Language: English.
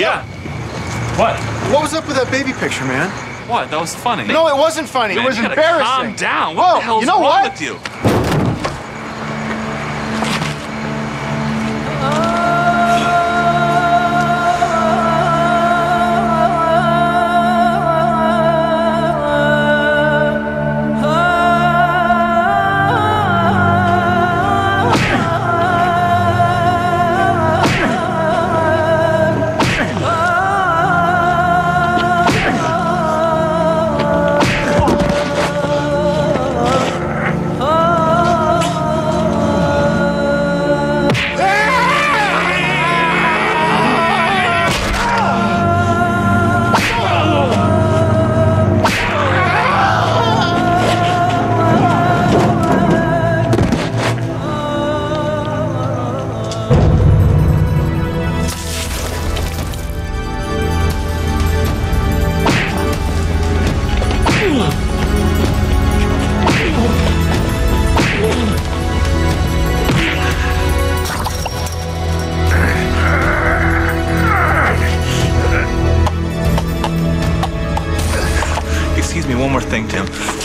Yeah. What? What was up with that baby picture, man? What? That was funny. No, it wasn't funny. Man, it was you gotta embarrassing. Calm down. What Whoa, the hell's you know wrong what? with you? Excuse me, one more thing, Tim.